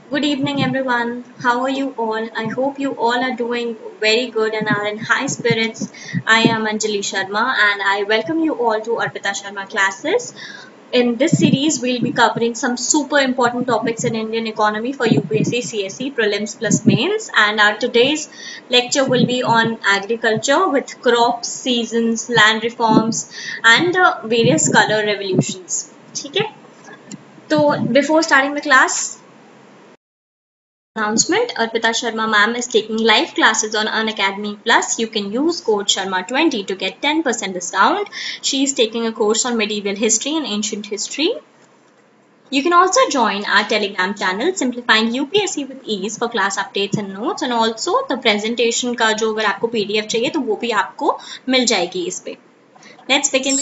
Good evening, everyone. How are you all? I hope you all are doing very good and are in high spirits. I am Anjali Sharma and I welcome you all to Arpita Sharma classes. In this series, we'll be covering some super important topics in Indian economy for UPSC, CSE, prelims plus mains. And our today's lecture will be on agriculture with crops, seasons, land reforms, and various color revolutions. Okay? So before starting the class, announcement, Arpita Sharma ma'am is taking live classes on Unacademy Plus. You can use code Sharma20 to get 10% discount. She is taking a course on medieval history and ancient history. You can also join our Telegram channel Simplifying UPSC with Ease for class updates and notes, and also the presentation का जो अगर आपको PDF चाहिए तो वो भी आपको मिल जाएगी इस पे. Let's begin.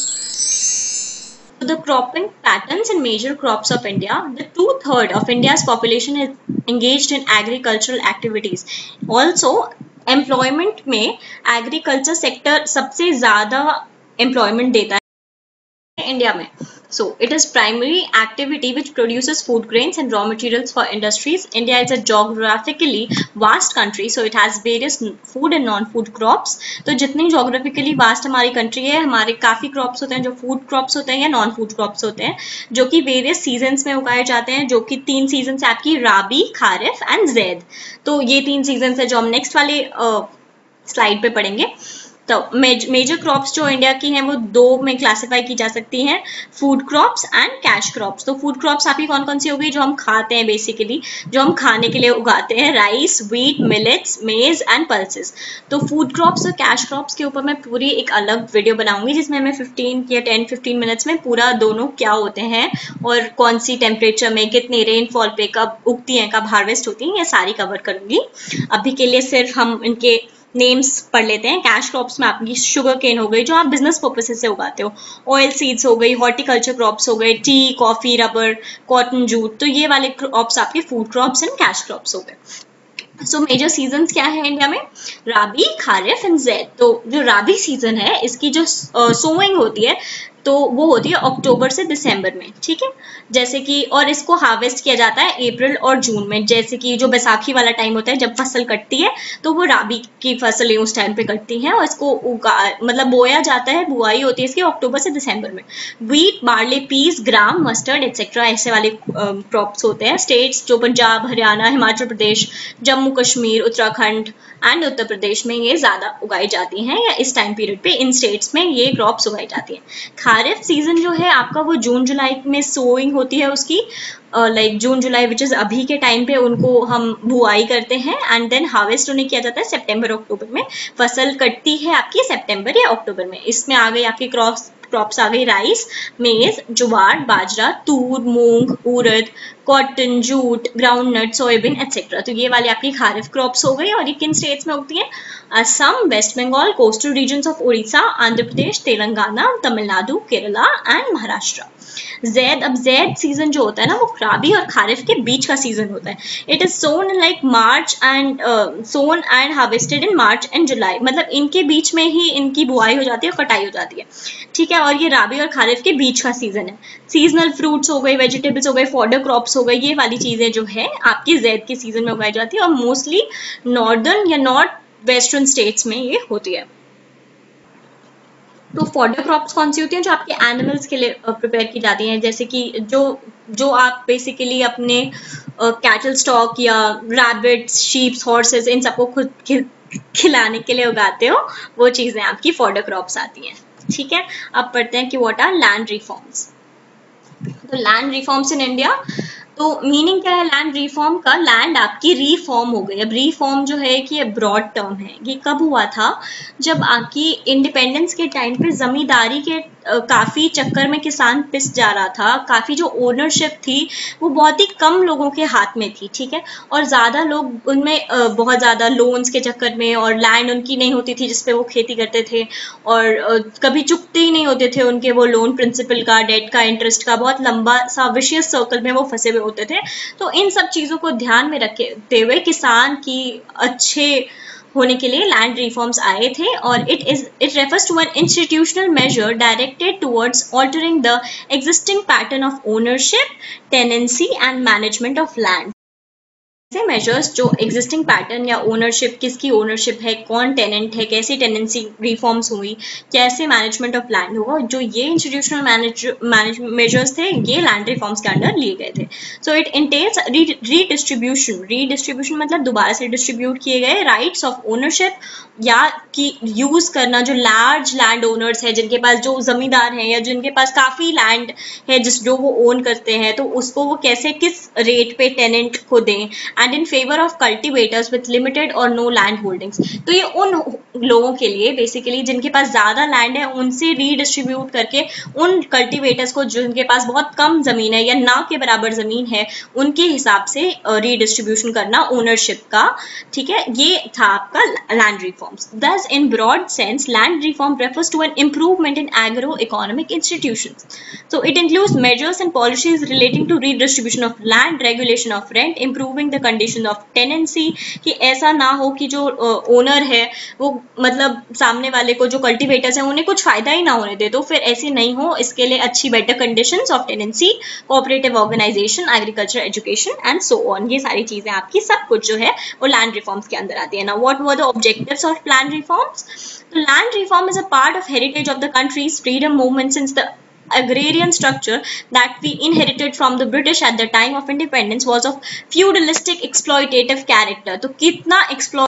The cropping patterns and major crops of India. The 2/3 of India's population is engaged in agricultural activities. Also, employment में agriculture sector सबसे ज़्यादा employment देता है India में. So it is primary activity which produces food grains and raw materials for industries. India is a geographically vast country, so it has various food and non-food crops. तो जितनी geographically vast हमारी country है, हमारे काफ़ी crops होते हैं जो food crops होते हैं या non-food crops होते हैं, जो कि various seasons में उगाए जाते हैं, जो कि 3 seasons है आपकी राबी, खारिफ and ज़ैद. तो ये 3 seasons है जो हम next वाले slide पे पढ़ेंगे. तो मेजर क्रॉप्स जो इंडिया की हैं वो दो में क्लासिफाई की जा सकती हैं, food crops and cash crops. तो फूड क्रॉप्स आपकी कौन कौन सी होगी जो हम खाते हैं, बेसिकली जो हम खाने के लिए उगाते हैं, rice, wheat, millets, maize and pulses. तो फूड क्रॉप्स और कैश क्रॉप्स के ऊपर मैं पूरी एक अलग वीडियो बनाऊंगी जिसमें मैं 15 या 10-15 मिनट्स में पूरा दोनों क्या होते हैं और कौन सी टेम्परेचर में, कितनी रेनफॉल पे, कब उगती हैं, कब हार्वेस्ट होती हैं, ये सारी कवर करूंगी. अभी के लिए सिर्फ हम इनके नेम्स पढ़ लेते हैं. कैश क्रॉप्स में आपकी शुगर केन हो गई जो आप बिजनेस पर्पसेस से उगाते हो, ऑयल सीड्स हो गई, हॉर्टिकल्चर क्रॉप्स हो गए, tea, coffee, rubber, cotton, jute. तो ये वाले क्रॉप्स आपके food crops and cash crops हो गए. सो मेजर सीजन्स क्या है इंडिया में? राबी, खारिफ एंड ज़ैद. तो जो राबी सीजन है इसकी जो सोइंग होती है तो वो होती है अक्टूबर से दिसंबर में, ठीक है. जैसे कि और इसको हार्वेस्ट किया जाता है अप्रैल और जून में. जैसे कि जो बैसाखी वाला टाइम होता है जब फसल कटती है तो वो राबी की फसलें उस टाइम पे कटती हैं और इसको मतलब बोया जाता है, बुआई होती है इसकी अक्टूबर से दिसंबर में. Wheat, barley, peas, gram, mustard etcetera ऐसे वाले क्रॉप्स होते हैं. स्टेट्स जो पंजाब, हरियाणा, हिमाचल प्रदेश, जम्मू कश्मीर, उत्तराखंड एंड उत्तर प्रदेश में ये ज़्यादा उगाई जाती हैं या इस टाइम पीरियड पे इन स्टेट्स में ये क्रॉप्स उगाई जाती हैं. खारिफ सीजन जो है आपका वो जून जुलाई में सोइंग होती है उसकी, like June July which is अभी के टाइम पे उनको हम बुआई करते हैं एंड देन हार्वेस्ट उन्हें किया जाता है सितंबर अक्टूबर में. फसल कटती है आपकी सितंबर या अक्टूबर में. इसमें आ गई आपकी क्रॉप्स आ गई rice, maize, jowar, bajra, toor, moong, urad, cotton, jute, groundnut, soybean etcetera. तो ये वाली आपकी खारिफ क्रॉप्स हो गई और ये किन स्टेट्स में उगती हैं? Assam, west Bengal, coastal regions of Orissa, Andhra Pradesh, Telangana, Tamil Nadu, Kerala and Maharashtra. Zaid, अब ज़ैद सीजन जो होता है ना वो राबी और खारिफ के बीच का सीजन होता है. It is sown in like March and sown and harvested in March and July. मतलब इनके बीच में ही इनकी बुआई हो जाती है, कटाई हो जाती है, ठीक है. और ये राबी और खारिफ के बीच का सीजन है. सीजनल फ्रूट्स हो गए, वेजिटेबल्स हो गए, फॉडर क्रॉप्स हो गए, ये वाली चीज़ें जो है आपकी ज़ैद के सीजन में उगाई जाती है और मोस्टली नॉर्दर्न या नॉर्थ वेस्टर्न स्टेट्स में ये होती है. तो फॉडर क्रॉप्स कौन सी होती हैं? जो आपके एनिमल्स के लिए प्रिपेयर की जाती हैं, जैसे कि जो आप बेसिकली अपने कैटल स्टॉक या रैबिट्स, शीप्स, हॉर्सेस इन सबको खुद खिलाने के लिए उगाते हो, वो चीज़ें आपकी फॉडर क्रॉप्स आती हैं, ठीक है. अब पढ़ते हैं कि व्हाट आर लैंड रिफॉर्म्स. तो लैंड रिफॉर्म्स इन इंडिया, तो मीनिंग क्या है लैंड रिफॉर्म का? लैंड आपकी रिफॉर्म हो गई. अब रिफॉर्म जो है कि ये ब्रॉड टर्म है. ये कब हुआ था? जब आपकी इंडिपेंडेंस के टाइम पे जमींदारी के काफ़ी चक्कर में किसान पिस जा रहा था. काफ़ी जो ओनरशिप थी वो बहुत ही कम लोगों के हाथ में थी, ठीक है. और ज़्यादा लोग उनमें बहुत ज़्यादा लोन्स के चक्कर में, और लैंड उनकी नहीं होती थी जिसपे वो खेती करते थे, और कभी चुकते ही नहीं होते थे उनके वो लोन प्रिंसिपल का, डेट का, इंटरेस्ट का. बहुत लंबा सा विशियस सर्कल में वो फंसे हुए होते थे. तो इन सब चीज़ों को ध्यान में रखते हुए किसान की अच्छे होने के लिए लैंड रिफॉर्म्स आए थे. और it refers to an institutional measure directed towards altering the existing pattern of ownership, tenancy and management of land. ऐसे मेजर्स जो एग्जिस्टिंग पैटर्न या ओनरशिप, किसकी ओनरशिप है, कौन टेनेंट है, कैसी टेनेंसी रिफॉर्म्स हुई, कैसे मैनेजमेंट ऑफ लैंड होगा, जो ये इंस्टीट्यूशनल मेजर्स थे ये लैंड रिफॉर्म्स के अंडर लिए गए थे. सो इट इंटेल्स रीडिस्ट्रीब्यूशन मतलब दोबारा से डिस्ट्रीब्यूट किए गए राइट्स ऑफ ओनरशिप या कि यूज करना, जो लार्ज लैंड ओनर्स है जिनके पास, जो जमींदार हैं या जिनके पास काफी लैंड है जो वो ओन करते हैं, तो उसको वो कैसे किस रेट पे टेनेंट को दें, and in favour of cultivators with limited और नो लैंड होल्डिंग्स. तो ये उन लोगों के लिए बेसिकली जिनके पास ज्यादा लैंड है उनसे रीडिस्ट्रीब्यूट करके उन कल्टिवेटर्स को जिनके पास बहुत कम जमीन है या ना के बराबर जमीन है उनके हिसाब से रीडिस्ट्रीब्यूशन करना ओनरशिप का. ठीक है, ये था आपका land reforms. Thus, in broad sense, land reform refers to an improvement in agro-economic institutions. So, it includes measures and policies relating to redistribution of land, regulation of rent, improving the condition of tenancy. कि ऐसा ना हो कि जो owner है वो मतलब सामने वाले को, जो कल्टिवेटर्स हैं उन्हें कुछ फायदा ही ना होने दे, तो फिर ऐसे नहीं हो. इसके लिए अच्छी better conditions of tenancy, cooperative organisation, agriculture education and so on. ये सारी चीजें आपकी सब कुछ जो है वो लैंड रिफॉर्म्स के अंदर आती है ना. What were the objectives of land reforms? The land reform is a part of heritage of the country's freedom movement since the agrarian structure that we inherited from the British at the time of independence was of feudalistic exploitative character. तो कितना exploit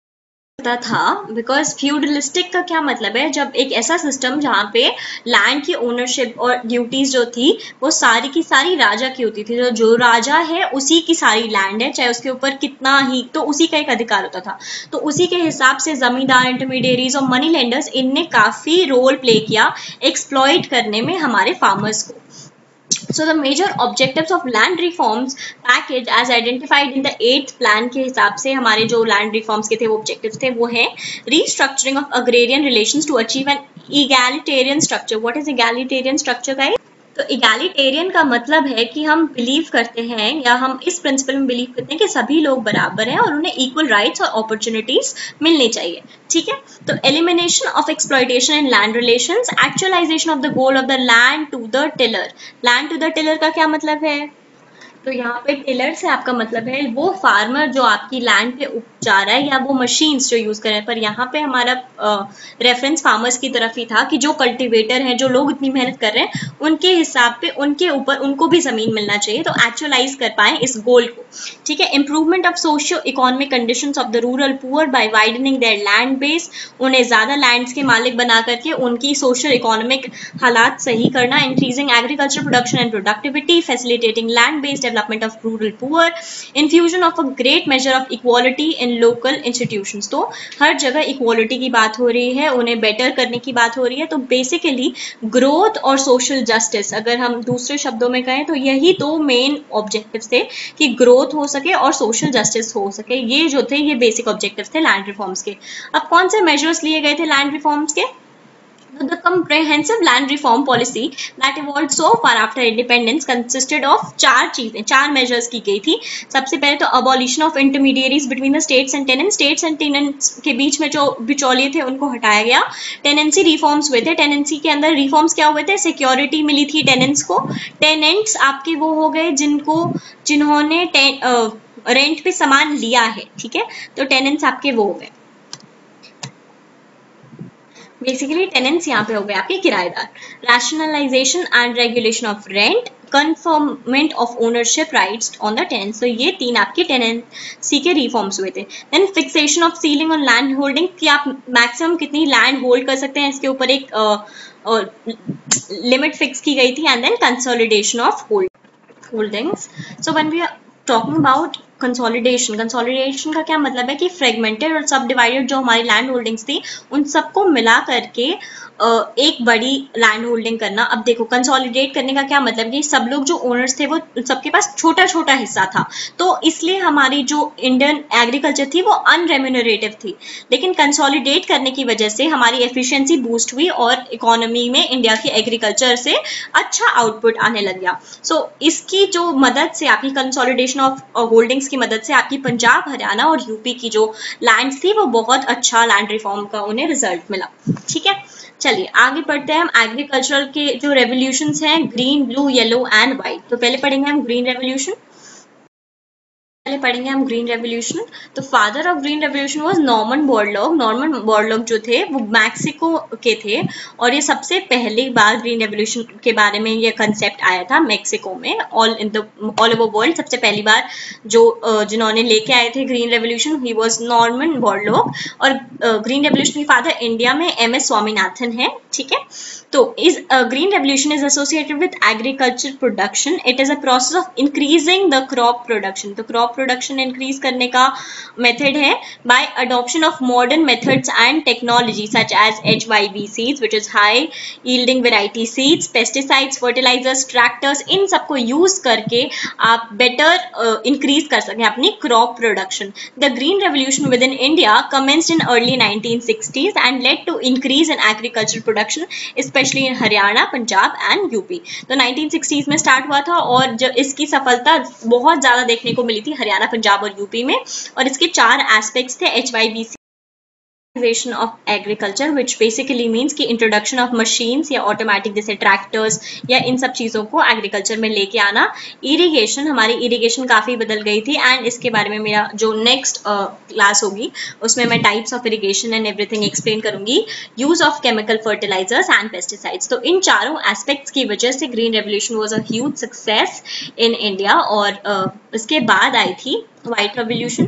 था, because feudalistic का क्या मतलब है, जब एक ऐसा सिस्टम जहाँ पे लैंड की ओनरशिप और ड्यूटीज जो थी वो सारी की सारी राजा की होती थी. जो राजा है उसी की सारी लैंड है, चाहे उसके ऊपर कितना ही, तो उसी का एक अधिकार होता था. तो उसी के हिसाब से जमींदार, इंटरमीडिएरीज और मनी लेंडर्स, इनने काफी रोल प्ले किया एक्सप्लॉइट करने में हमारे फार्मर्स को. So the major objectives of land reforms package as identified in the 8th plan के हिसाब से हमारे जो land reforms के थे वो objectives थे वो है restructuring of agrarian relations to achieve an egalitarian structure. What is egalitarian structure guys? तो इगैलिटेरियन का मतलब है कि हम बिलीव करते हैं या हम इस प्रिंसिपल में बिलीव करते हैं कि सभी लोग बराबर हैं और उन्हें इक्वल राइट्स और अपॉर्चुनिटीज मिलनी चाहिए. ठीक है, तो elimination of exploitation in land relations, actualisation of the goal of the land to the tiller. Land to the tiller का क्या मतलब है? तो यहाँ पे टिलर से आपका मतलब है वो फार्मर जो आपकी लैंड पे जा रहा है या वो मशीन्स जो यूज कर रहे हैं. पर यहाँ पे हमारा रेफरेंस फार्मर्स की तरफ ही था कि जो कल्टिवेटर हैं, जो लोग इतनी मेहनत कर रहे हैं, उनके हिसाब पे उनके ऊपर उनको भी जमीन मिलना चाहिए, तो एक्चुअलाइज कर पाए इस गोल को. ठीक है, improvement of socio economic conditions of the rural poor by widening their land base. उन्हें ज्यादा लैंड्स के मालिक बना करके उनकी सोशल इकोनॉमिक हालात सही करना. Increasing agriculture production and productivity, facilitating land based development of rural poor, infusion of a great measure of equality in local institutions. तो हर जगह इक्वालिटी की बात हो रही है, उन्हें बेटर करने की बात हो रही है. तो बेसिकली ग्रोथ और सोशल जस्टिस, अगर हम दूसरे शब्दों में कहें तो यही दो मेन ऑब्जेक्टिव्स थे कि ग्रोथ हो सके और सोशल जस्टिस हो सके. ये जो थे ये बेसिक ऑब्जेक्टिव्स थे लैंड रिफॉर्म्स के. अब कौन से मेजर्स लिए गए थे लैंड रिफॉर्म्स के? The comprehensive land reform policy that evolved so far after independence consisted of चार चीजें, चार measures की गई थी. सबसे पहले तो abolition of intermediaries between the states and tenants. States and tenants के बीच में जो बिचौलिए थे उनको हटाया गया. Tenancy reforms हुए थे. Tenancy के अंदर reforms क्या हुए थे? Security मिली थी tenants को. Tenants आपके वो हो गए जिन्होंने रेंट पे सामान लिया है. ठीक है, तो tenants आपके वो हो गए. बेसिकली टेनेंट्स यहाँ पे हो गए आपके किराएदार. Rationalisation and regulation of rent, conferment of ownership rights on the tenants. तो ये तीन आपके टेनेंसी के रिफॉर्म्स हुए थे. Then fixation of ceiling on land holding, कि आप मैक्सिमम कितनी लैंड होल्ड कर सकते हैं, इसके ऊपर एक लिमिट फिक्स की गई थी. And then consolidation of holdings. So when we are talking about consolidation का क्या मतलब है कि फ्रेगमेंटेड और सब डिवाइडेड जो हमारी लैंड होल्डिंग्स थी उन सबको मिला करके एक बड़ी लैंड होल्डिंग करना. अब देखो कंसोलिडेट करने का क्या मतलब कि सब लोग जो ओनर्स थे वो सबके पास छोटा छोटा हिस्सा था, तो इसलिए हमारी जो इंडियन एग्रीकल्चर थी वो अनरेम्यूनरेटिव थी. लेकिन कंसोलिडेट करने की वजह से हमारी एफिशिएंसी बूस्ट हुई और इकोनॉमी में इंडिया की एग्रीकल्चर से अच्छा आउटपुट आने लग गया. सो इसकी जो मदद से आपकी कंसोलिडेशन ऑफ होल्डिंग्स की मदद से आपकी पंजाब, हरियाणा और यूपी की जो लैंड थी वो बहुत अच्छा लैंड रिफॉर्म का उन्हें रिजल्ट मिला. ठीक है, चलिए आगे पढ़ते हैं हम. एग्रीकल्चरल के जो रेवोल्यूशंस हैं, green, blue, yellow and white. तो पहले पढ़ेंगे हम ग्रीन रेवोल्यूशन. पहले पढ़ेंगे हम ग्रीन रेवोल्यूशन। तो father of green revolution was Norman Borlaug. Norman Borlaug जो थे वो मैक्सिको के थे और ये सबसे पहली बार ग्रीन रेवोल्यूशन के बारे में ये कंसेप्ट आया था मैक्सिको में। ऑल ओवर वर्ल्ड सबसे पहली बार जिन्होंने लेके आए थे green revolution, he was Norman Borlaug. और ग्रीन रेवोल्यूशन के फादर इंडिया में MS स्वामीनाथन है, ठीक है। तो इस green revolution is associated with agriculture production. It is a process of increasing the crop production. तो क्रॉप प्रोडक्शन इंक्रीज करने का मेथड है by adoption of modern methods and technology such as HYV seeds which is high yielding variety seeds, pesticides, fertilisers, tractors, इन सबको use करके आप better increase कर सकें अपनी crop production. The green revolution within India commenced in early 1960s and led to increase in agriculture production specially in Haryana, Punjab and UP. तो 1960s में start हुआ था और जो इसकी सफलता बहुत ज़्यादा देखने को मिली थी हरियाणा, पंजाब और यूपी में। और इसके 4 एस्पेक्ट्स थे। HYV of agriculture which basically means कि introduction of machines या automatic जैसे ट्रैक्टर्स या इन सब चीज़ों को एग्रीकल्चर में लेके आना। इरिगेशन, हमारी इरिगेशन काफ़ी बदल गई थी एंड इसके बारे में मेरा जो नेक्स्ट क्लास होगी उसमें मैं types of irrigation and everything explain करूंगी। Use of chemical fertilisers and pesticides. तो इन चारों एस्पेक्ट्स की वजह से green revolution was a huge success in India. और इसके बाद आई थी व्हाइट रेवोल्यूशन।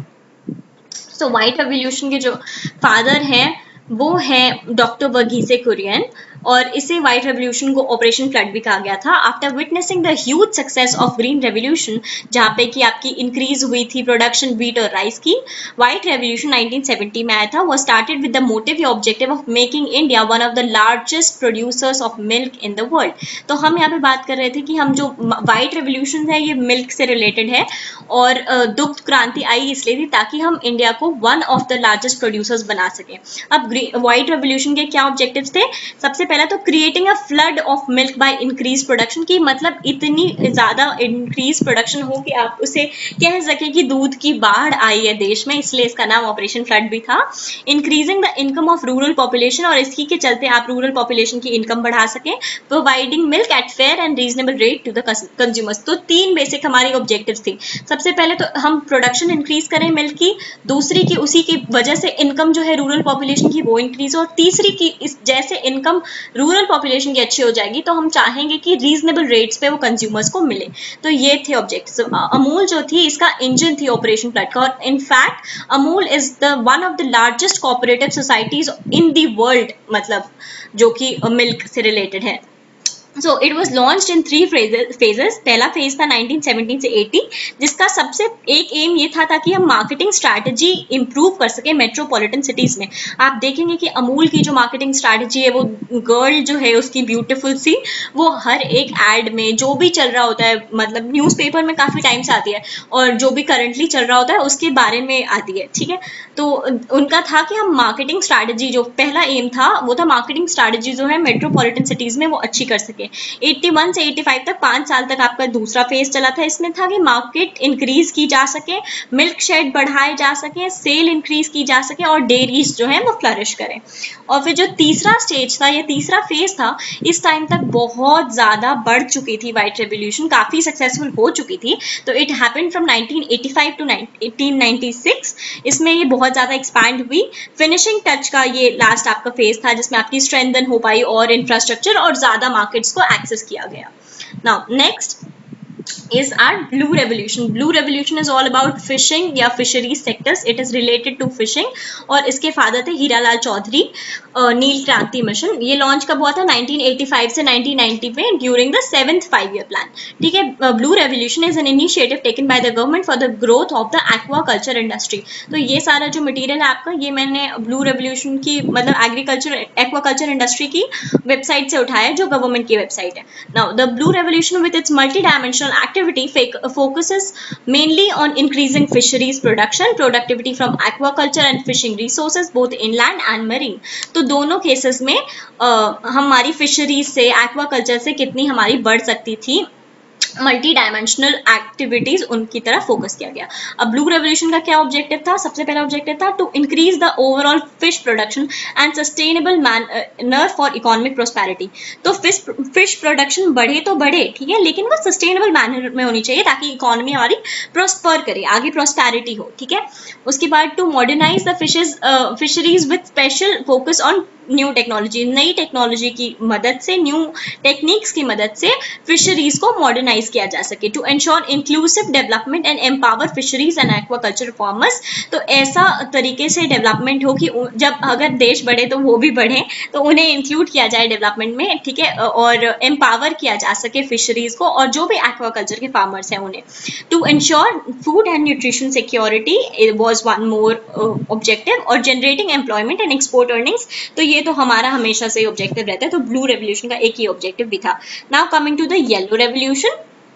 तो व्हाइट रेवोल्यूशन के जो फादर हैं वो है डॉक्टर वर्गीसे कुरियन और इसे व्हाइट रेवोल्यूशन को ऑपरेशन फ्लड भी कहा गया था। After witnessing the huge success of green revolution जहाँ पे कि आपकी इंक्रीज हुई थी प्रोडक्शन व्हीट और राइस की, व्हाइट रेवोल्यूशन 1970 में आया था। वो स्टार्टेड विद द मोटिव या objective of making India one of the largest producers of milk in the world. तो हम यहाँ पे बात कर रहे थे कि हम जो व्हाइट रेवोल्यूशन है ये मिल्क से रिलेटेड है और दुग्ध क्रांति आई इसलिए थी ताकि हम इंडिया को one of the largest producers बना सकें। अब व्हाइट रेवोल्यूशन के क्या ऑब्जेक्टिव्स थे? सबसे पहला तो creating a flood of milk by increase production की, मतलब इतनी ज्यादा इंक्रीज प्रोडक्शन हो कि आप उसे कह सके कि दूध की बाढ़ आई है देश में, इसलिए इसका नाम ऑपरेशन फ्लड भी था। Increasing the income of rural population और इसी के चलते आप रूरल पॉपुलेशन की इनकम बढ़ा सकें। Providing milk at fair and reasonable rate to the consumers. तो 3 बेसिक हमारी ऑब्जेक्टिव्स थी। सबसे पहले तो हम प्रोडक्शन इंक्रीज करें मिल्क की, दूसरी की उसी की वजह से इनकम जो है रूरल पॉपुलेशन की वो इंक्रीज हो, और तीसरी की इस जैसे इनकम रूरल पॉपुलेशन की अच्छी हो जाएगी तो हम चाहेंगे कि रीजनेबल रेट्स पे वो कंज्यूमर्स को मिले। तो ये थे ऑब्जेक्टिव्स। अमूल जो थी इसका इंजन थी ऑपरेशन फ्लड का, और in fact Amul is the one of the largest cooperative societies in the world, मतलब जो कि मिल्क से रिलेटेड है। So it was launched in 3 phases। पहला फेज था 1917 से 80 जिसका सबसे एक एम ये था ताकि हम मार्केटिंग स्ट्रैटेजी इंप्रूव कर सके मेट्रोपॉलिटन सिटीज में। आप देखेंगे कि अमूल की जो मार्केटिंग स्ट्रैटेजी है वो गर्ल जो है उसकी ब्यूटीफुल सी, वो हर एक एड में जो भी चल रहा होता है, मतलब न्यूज़पेपर में काफ़ी टाइम से आती है और जो भी करंटली चल रहा होता है उसके बारे में आती है, ठीक है। तो उनका था कि हम मार्केटिंग स्ट्रैटेजी, जो पहला एम था वो था मार्केटिंग स्ट्रैटेजी जो है मेट्रोपॉलिटन सिटीज में वो अच्छी कर सके। 81 से 85 तक 5 साल तक आपका दूसरा फेज चला था। इसमें था कि मार्केट इंक्रीज की जा सके, मिल्क शेड बढ़ाए जा सके, सेल इंक्रीज की जा सके और डेयरीज जो है वो फ्लरिश करें। और फिर जो तीसरा स्टेज था या तीसरा फेज था, इस टाइम तक बहुत ज़्यादा बढ़ चुकी थी व्हाइट रेवोल्यूशन, काफ़ी सक्सेसफुल हो चुकी थी। तो इट हैपेंड फ्रॉम 1985 टू 1896। इसमें ये बहुत ज़्यादा एक्सपैंड हुई। फिनिशिंग टच का ये लास्ट आपका फेज था जिसमें आपकी स्ट्रेंथन हो पाई और इंफ्रास्ट्रक्चर और ज़्यादा मार्केट्स को एक्सेस किया गया। Now next is our blue revolution. Blue revolution is all about fishing या fisheries sectors. It is related to fishing और इसके फादर थे हीरालाल चौधरी। नील क्रांति मिशन ये लॉन्च कब हुआ था? 1985 से 1990 में during the 7th 5-year plan, ठीक है। Blue revolution is an initiative taken by the government for the growth of the aquaculture industry. तो ये सारा जो मटेरियल है आपका ये मैंने ब्लू रेवोल्यूशन की मतलब एग्रीकल्चर एक्वाकल्चर इंडस्ट्री की वेबसाइट से उठाया जो गवर्नमेंट की वेबसाइट है। Now the blue revolution with its multi dimensional activity focuses mainly on increasing fisheries production, productivity from aquaculture and fishing resources both inland and marine। तो दोनों cases में हमारी फिशरीज से एक्वाकल्चर से कितनी हमारी बढ़ सकती थी मल्टी डायमेंशनल एक्टिविटीज उनकी तरफ फोकस किया गया। अब ब्लू रेवोल्यूशन का क्या ऑब्जेक्टिव था? सबसे पहला ऑब्जेक्टिव था to increase the overall fish production and sustainable manner for economic prosperity. तो फिश प्रोडक्शन बढ़े तो बढ़े, ठीक है, लेकिन वो सस्टेनेबल मैनर में होनी चाहिए ताकि इकोनॉमी हमारी प्रोस्पर करे, आगे प्रोस्पेरिटी हो, ठीक है। उसके बाद to modernize the fisheries with special focus on new technology, नई टेक्नोलॉजी की मदद से, न्यू टेक्निक्स की मदद से फिशरीज को मॉडर्नाइज किया जा सके। To ensure inclusive development and empower fisheries and aquaculture farmers. तो ऐसा तरीके से डेवलपमेंट हो कि जब अगर देश बढ़े तो वो भी बढ़े, तो उन्हें इंक्लूड किया जाए डेवलपमेंट में, ठीक है, और एम्पावर किया जा सके फिशरीज को और जो भी एक्वाकल्चर के फार्मर्स हैं उन्हें। To ensure food and nutrition security was one more objective, और generating employment and export earnings, तो ये तो हमारा हमेशा से ऑब्जेक्टिव रहता है। तो ब्लू रेवोल्यूशन का एक ही ऑब्जेक्टिव भी था। Now coming to the yellow revolution,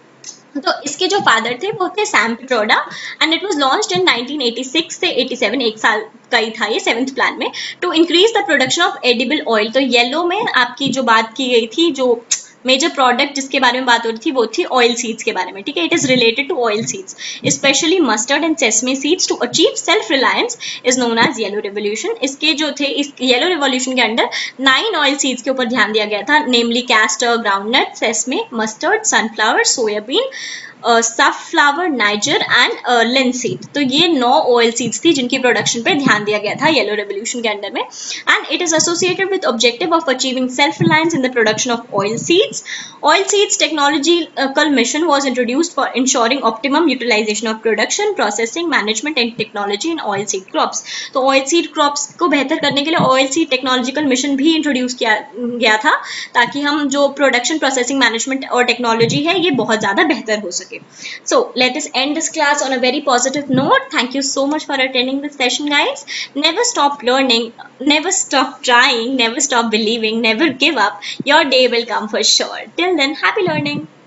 तो इसके जो फादर थे वो थे Sam Pitroda and it was launched in 1986 से 87, एक साल का ही था ये, 7th प्लान में। To increase the production of edible oil, तो येलो में आपकी जो बात की गई थी, जो मेजर प्रोडक्ट जिसके बारे में बात हो रही थी वो थी ऑयल सीड्स के बारे में, ठीक है। It is related to oil seeds, specially mustard and sesame seeds. To achieve self reliance is known as yellow revolution. इसके जो थे, इस येलो रेवोल्यूशन के अंडर 9 ऑयल सीड्स के ऊपर ध्यान दिया गया था, namely castor, groundnut, sesame, mustard, sunflower, soybean, sunflower, niger and linseed. तो ये 9 ऑयल सीड्स थी जिनकी प्रोडक्शन पे ध्यान दिया गया था येलो रेवोल्यूशन के अंडर में। And it is associated with objective of achieving self reliance in the production of oil seeds. Oil seeds technological mission was introduced for ensuring optimum utilization of production, processing, management and technology in oil seed crops। तो oil seed crops को बेहतर करने के लिए oil seed technological mission भी introduce किया गया था ताकि हम जो प्रोडक्शन, प्रोसेसिंग, मैनेजमेंट और टेक्नोलॉजी है ये बहुत ज़्यादा बेहतर हो सके। So let us end this class on a very positive note. Thank you so much for attending this session, guys. Never stop learning, never stop trying, never stop believing, never give up. Your day will come for sure. Till then, happy learning.